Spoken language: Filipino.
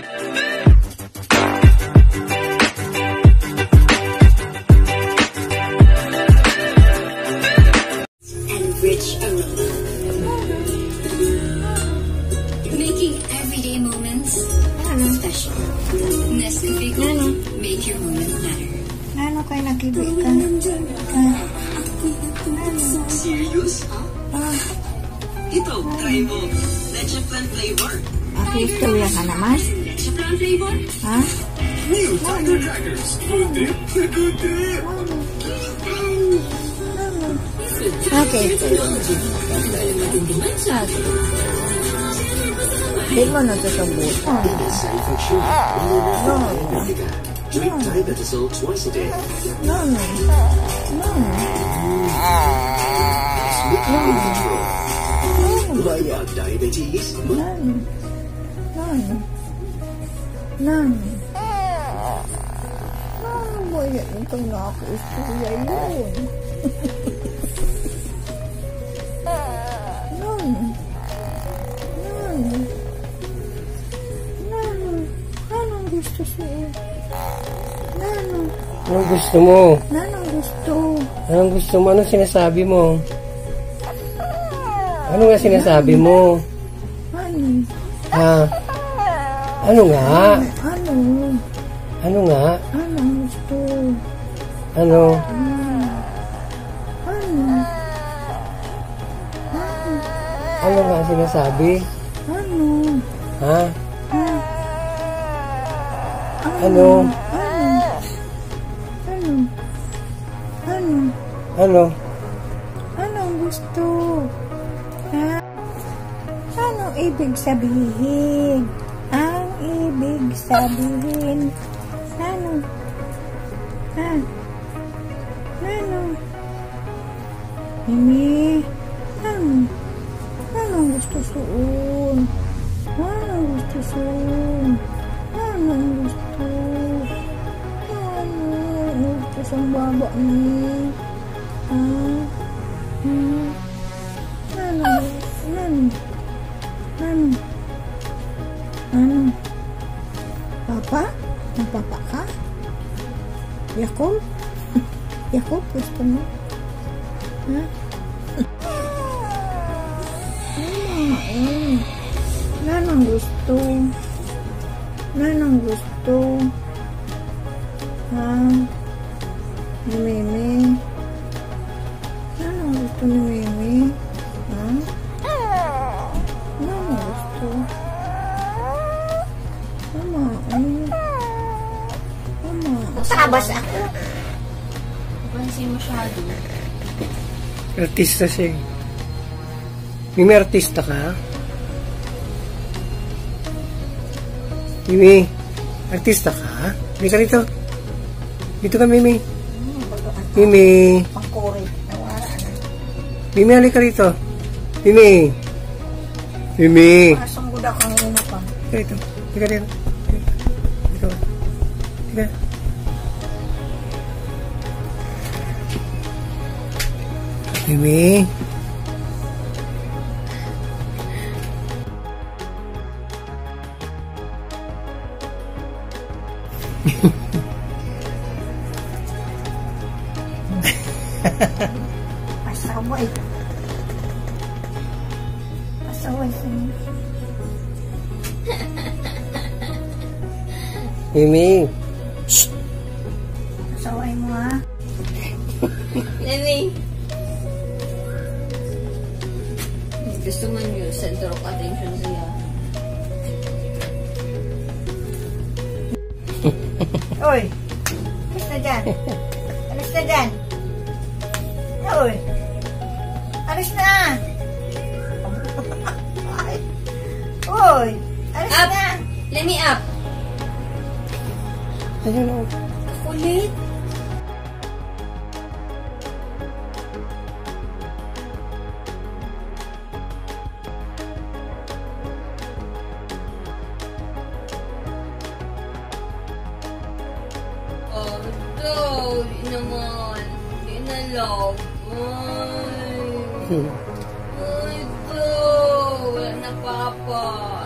Rich aroma. Making everyday moments special. Nescafe Gold. Make your moment matter. Nano kayo nakibig ka? Serious? Ito, try mo. Leche plan flavor. Istorya ka naman? Leche plan flavor? Ha? New Tiger Crackers. Good dip na good dip. Okay. Di mo nagsasabutan. Safe for sugar. Drink diabetisol twice a day. No. What about diabetes? Boy, itong nakaistorya yun. Anong gusto siya? Anong gusto mo? Anong gusto? Anong gusto mo? Anong sinasabi mo? Ano nga sinasabi mo? Ano? Ha? Ano nga? Ano? Ano nga? Anong gusto? Ano? Ano nga sinasabi? Ano? Ha? Ano? Ano? Anong gusto? Ha? Anong ibig sabihin? Ang ibig sabihin. Ano? Ha? Ano? Mimi? Anong gusto suon? Anong gusto suon? Anong gusto? Anong gusto sa baba ni? Ano? Papa? Ang papa ka? Yakob? Yakob, gusto mo? Ha? Nanong gusto? Nanong gusto? Ha? Ni Mimi? Nanong gusto ni Mimi? Ha? Nanong gusto? Mama, Tabas ako. Pansin masyado. Artista siya. Mimi, artista ka? Mimi, artista ka? Hindi ka dito. Dito ka, Mimi. Mimi. Pangkuri. Mimi, halika rito. Mimi. Mimi. Pasang guda kang ina pa. Dito. Dito. Dito. Dito. Dito. Mimi. Pasaway. Pasaway sa inyo. Mimi. Pasaway mo ha. Nene. Gusto mo yung center of attention siya. Oy! Alis na dyan. Alis na dyan. Oy! Alis na! Oy! Alis Up! na! Let me up! Ayun o. Kulit! Oh, no! Di naman. Di na love. Ay! Ay, bro! Wala na papa.